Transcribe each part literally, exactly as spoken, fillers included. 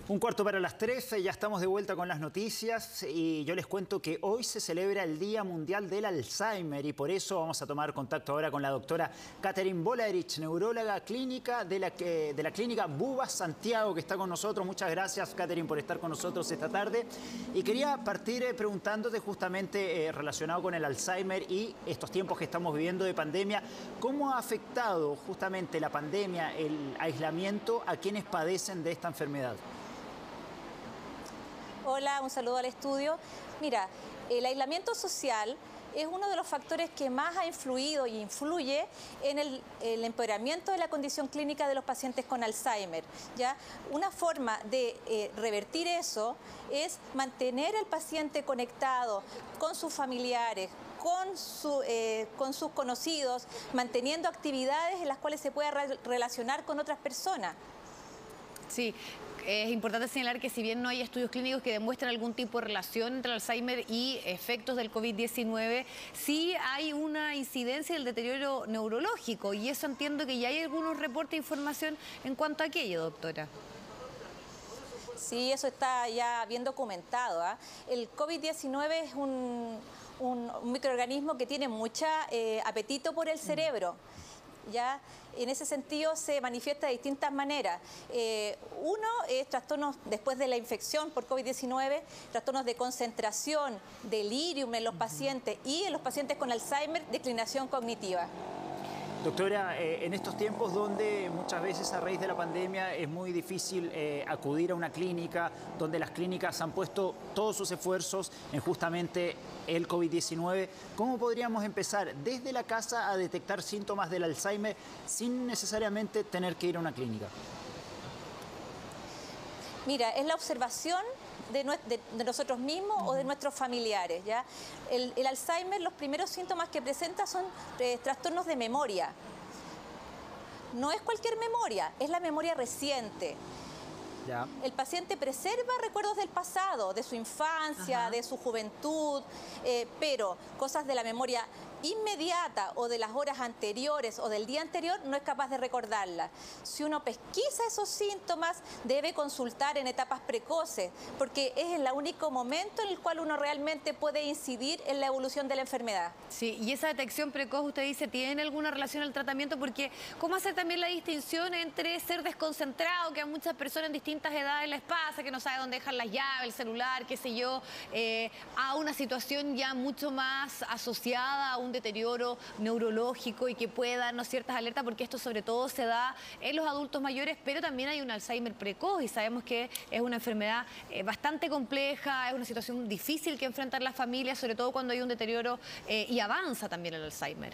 Un cuarto para las trece, ya estamos de vuelta con las noticias y yo les cuento que hoy se celebra el Día Mundial del Alzheimer y por eso vamos a tomar contacto ahora con la doctora Catherine Bolarich, neuróloga clínica de la, de la clínica Buba Santiago, que está con nosotros. Muchas gracias, Catherine, por estar con nosotros esta tarde. Y quería partir eh, preguntándote justamente eh, relacionado con el Alzheimer y estos tiempos que estamos viviendo de pandemia, ¿cómo ha afectado justamente la pandemia, el aislamiento a quienes padecen de esta enfermedad? Hola, un saludo al estudio. Mira, el aislamiento social es uno de los factores que más ha influido y influye en el, el empeoramiento de la condición clínica de los pacientes con Alzheimer, ¿ya? Una forma de eh, revertir eso es mantener al paciente conectado con sus familiares, con, su, eh, con sus conocidos, manteniendo actividades en las cuales se pueda re relacionar con otras personas. Sí. Es importante señalar que si bien no hay estudios clínicos que demuestren algún tipo de relación entre el Alzheimer y efectos del COVID diecinueve, sí hay una incidencia del deterioro neurológico y eso entiendo que ya hay algunos reportes de información en cuanto a aquello, doctora. Sí, eso está ya bien documentado, ¿eh? El COVID diecinueve es un, un, un microorganismo que tiene mucho eh, apetito por el cerebro. ¿Ya? En ese sentido se manifiesta de distintas maneras. Eh, uno es trastornos después de la infección por COVID diecinueve, trastornos de concentración, delirium en los pacientes y en los pacientes con Alzheimer, declinación cognitiva. Doctora, eh, en estos tiempos donde muchas veces a raíz de la pandemia es muy difícil eh, acudir a una clínica, donde las clínicas han puesto todos sus esfuerzos en justamente el COVID diecinueve, ¿cómo podríamos empezar desde la casa a detectar síntomas del Alzheimer sin necesariamente tener que ir a una clínica? Mira, es la observación de, de, de nosotros mismos uh-huh. o de nuestros familiares, ¿ya? El, el Alzheimer, los primeros síntomas que presenta son eh, trastornos de memoria. No es cualquier memoria, es la memoria reciente. Ya. El paciente preserva recuerdos del pasado, de su infancia, Ajá. de su juventud, eh, pero cosas de la memoria inmediata o de las horas anteriores o del día anterior no es capaz de recordarlas. Si uno pesquisa esos síntomas, debe consultar en etapas precoces, porque es el único momento en el cual uno realmente puede incidir en la evolución de la enfermedad. Sí, y esa detección precoz, usted dice, ¿tiene alguna relación al tratamiento? Porque ¿cómo hacer también la distinción entre ser desconcentrado, que a muchas personas en distintas edades les pasa, que no sabe dónde dejar las llaves, el celular, qué sé yo, eh, a una situación ya mucho más asociada a un deterioro neurológico y que puede darnos ciertas alertas, porque esto sobre todo se da en los adultos mayores, pero también hay un Alzheimer precoz y sabemos que es una enfermedad eh, bastante compleja, es una situación difícil que enfrentar las familias, sobre todo cuando hay un deterioro eh, y avanza también el Alzheimer.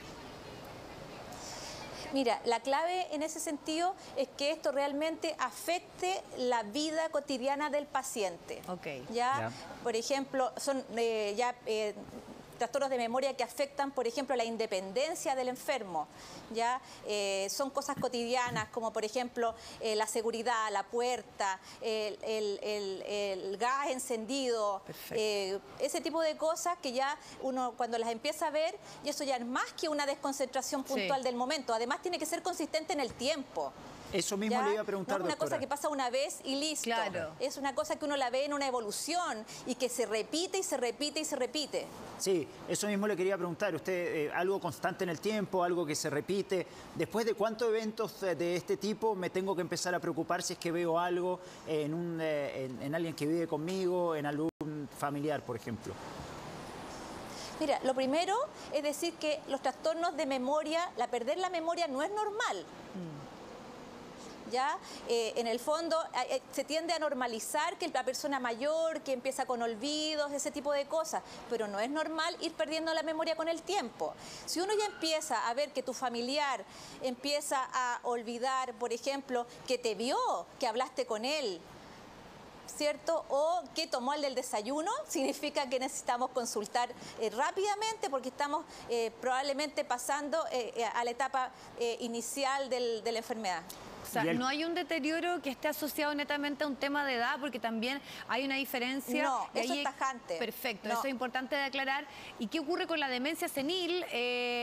Mira, la clave en ese sentido es que esto realmente afecte la vida cotidiana del paciente. Okay. ¿Ya? Yeah. Por ejemplo, son eh, ya... Eh, trastornos de memoria que afectan, por ejemplo, la independencia del enfermo, ¿ya? Eh, son cosas cotidianas como, por ejemplo, eh, la seguridad, la puerta, el, el, el, el gas encendido, eh, ese tipo de cosas que ya uno cuando las empieza a ver, y eso ya es más que una desconcentración puntual sí. del momento, además tiene que ser consistente en el tiempo. Eso mismo ¿Ya? le iba a preguntar, no es una doctora. cosa que pasa una vez y listo. Claro. Es una cosa que uno la ve en una evolución y que se repite y se repite y se repite. Sí, eso mismo le quería preguntar. Usted, eh, algo constante en el tiempo, algo que se repite. ¿Después de cuántos eventos de este tipo me tengo que empezar a preocupar si es que veo algo en, un, eh, en, en alguien que vive conmigo, en algún familiar, por ejemplo? Mira, lo primero es decir que los trastornos de memoria, la perder la memoria no es normal. Mm. ¿Ya? Eh, en el fondo eh, se tiende a normalizar que la persona mayor, que empieza con olvidos, ese tipo de cosas, pero no es normal ir perdiendo la memoria con el tiempo. Si uno ya empieza a ver que tu familiar empieza a olvidar, por ejemplo, que te vio, que hablaste con él, ¿cierto? O que tomó el del desayuno, significa que necesitamos consultar eh, rápidamente porque estamos eh, probablemente pasando eh, a la etapa eh, inicial del, de la enfermedad. O sea, no hay un deterioro que esté asociado netamente a un tema de edad, porque también hay una diferencia. No, eso ahí... es tajante. Perfecto, no. Eso es importante de aclarar. ¿Y qué ocurre con la demencia senil? Eh,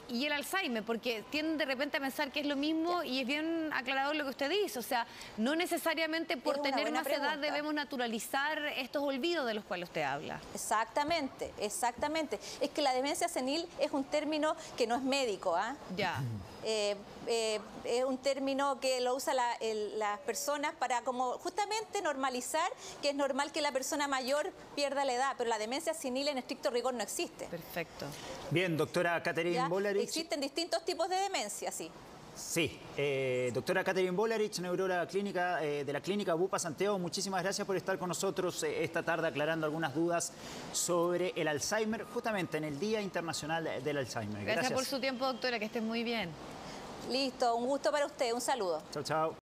y el Alzheimer, porque tienden de repente a pensar que es lo mismo y es bien aclarador lo que usted dice, o sea, no necesariamente por Es una tener buena más edad pregunta. debemos naturalizar estos olvidos de los cuales usted habla. Exactamente, exactamente. Es que la demencia senil es un término que no es médico, ¿ah? Ya. Eh, eh, es un término que lo usan la, el- las personas para como justamente normalizar que es normal que la persona mayor pierda la edad, pero la demencia senil en estricto rigor no existe. Perfecto. Bien, doctora Catherine ¿Ya? Bolarich. Existen distintos tipos de demencia, sí. Sí, eh, doctora Catherine Bolarich, neuróloga clínica eh, de la clínica Bupa Santiago, muchísimas gracias por estar con nosotros eh, esta tarde aclarando algunas dudas sobre el Alzheimer, justamente en el Día Internacional del Alzheimer. Gracias por su tiempo, doctora, que esté muy bien. Listo, un gusto para usted, un saludo. Chao, chao.